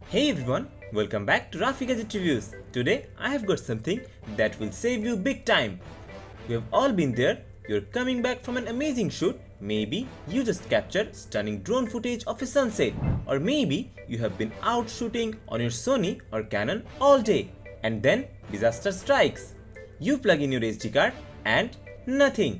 Hey everyone, welcome back to Rafi Gadget Reviews. Today I have got something that will save you big time. We have all been there. You're coming back from an amazing shoot. Maybe you just captured stunning drone footage of a sunset, or maybe you have been out shooting on your Sony or Canon all day, and then disaster strikes. You plug in your SD card and nothing.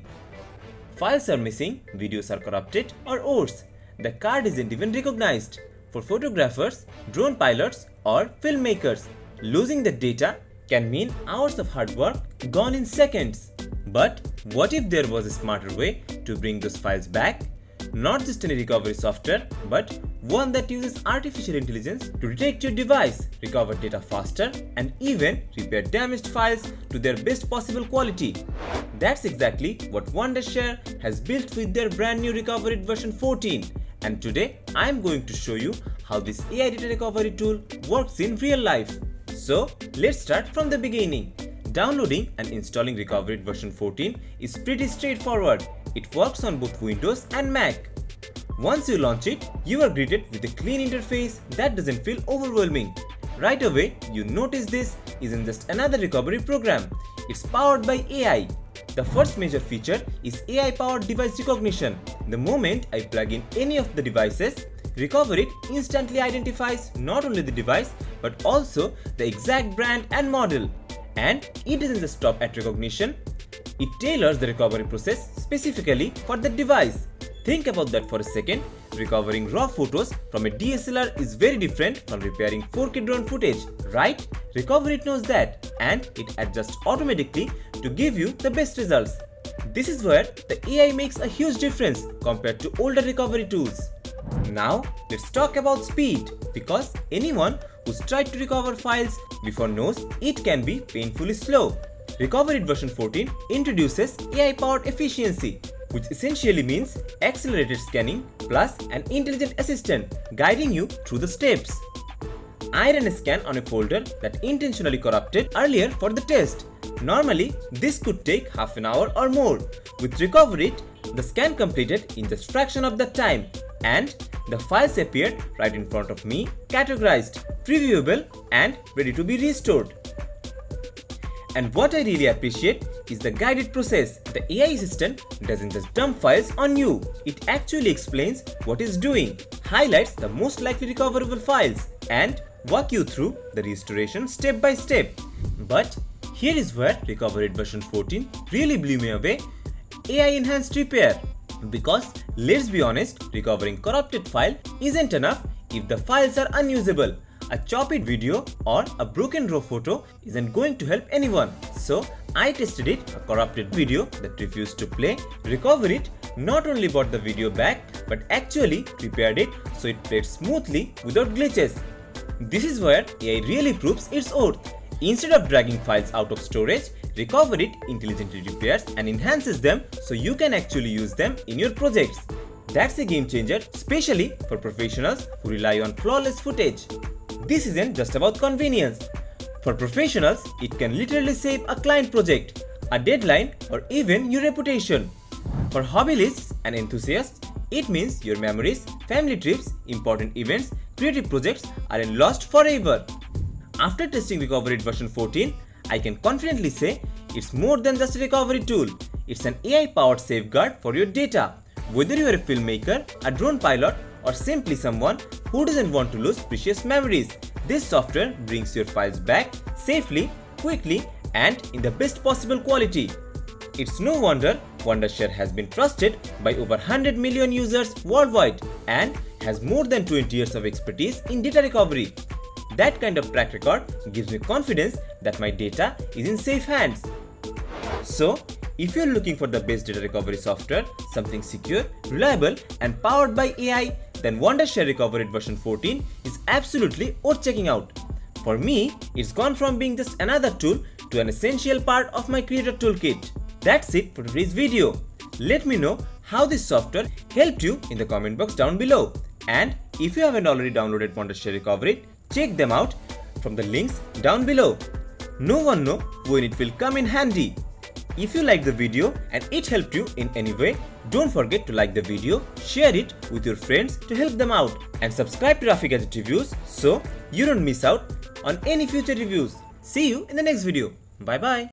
Files are missing, videos are corrupted, or worse, the card isn't even recognized. For photographers, drone pilots, or filmmakers, losing the data can mean hours of hard work gone in seconds. But what if there was a smarter way to bring those files back? Not just any recovery software, but one that uses artificial intelligence to detect your device, recover data faster, and even repair damaged files to their best possible quality. That's exactly what Wondershare has built with their brand new Recoverit version 14. And today I am going to show you how this AI data recovery tool works in real life. So let's start from the beginning. Downloading and installing Recoverit version 14 is pretty straightforward. It works on both Windows and Mac. Once you launch it, you are greeted with a clean interface that doesn't feel overwhelming. Right away, you notice this isn't just another recovery program. It's powered by AI. The first major feature is AI-powered device recognition. The moment I plug in any of the devices, Recoverit instantly identifies not only the device but also the exact brand and model. And it doesn't just stop at recognition, it tailors the recovery process specifically for the device. Think about that for a second. Recovering raw photos from a DSLR is very different from repairing 4K drone footage, right? Recoverit knows that, and it adjusts automatically to give you the best results. This is where the AI makes a huge difference compared to older recovery tools. Now let's talk about speed, because anyone who's tried to recover files before knows it can be painfully slow. Recoverit version 14 introduces AI-powered efficiency, which essentially means accelerated scanning plus an intelligent assistant guiding you through the steps. I ran a scan on a folder that intentionally corrupted earlier for the test. Normally, this could take half an hour or more. With Recoverit, the scan completed in just fraction of the time, and the files appeared right in front of me, categorized, previewable, and ready to be restored. And what I really appreciate is the guided process. The AI assistant doesn't just dump files on you. It actually explains what it's doing, highlights the most likely recoverable files, and walk you through the restoration step by step. But here is where Recoverit version 14 really blew me away: AI enhanced repair. Because let's be honest, recovering corrupted file isn't enough if the files are unusable. A chopped video or a broken raw photo isn't going to help anyone. So I tested it, a corrupted video that refused to play. Recoverit not only brought the video back but actually repaired it so it played smoothly without glitches. This is where AI really proves its worth. Instead of dragging files out of storage, Recoverit intelligently repairs and enhances them so you can actually use them in your projects. That's a game changer, especially for professionals who rely on flawless footage. This isn't just about convenience. For professionals, it can literally save a client project, a deadline, or even your reputation. For hobbyists and enthusiasts, it means your memories, family trips, important events, creative projects aren't lost forever. After testing Recoverit version 14, I can confidently say it's more than just a recovery tool. It's an AI-powered safeguard for your data. Whether you are a filmmaker, a drone pilot, or simply someone who doesn't want to lose precious memories, this software brings your files back safely, quickly, and in the best possible quality. It's no wonder Wondershare has been trusted by over 100 million users worldwide and has more than 20 years of expertise in data recovery. That kind of track record gives me confidence that my data is in safe hands. So, if you're looking for the best data recovery software, something secure, reliable, and powered by AI, then Wondershare Recoverit version 14 is absolutely worth checking out. For me, it's gone from being just another tool to an essential part of my creator toolkit. That's it for today's video. Let me know how this software helped you in the comment box down below. And if you haven't already downloaded Wondershare Recoverit, check them out from the links down below. No one knows when it will come in handy. If you liked the video and it helped you in any way, don't forget to like the video, share it with your friends to help them out, and subscribe to Rafi Gadget Reviews so you don't miss out on any future reviews. See you in the next video. Bye bye.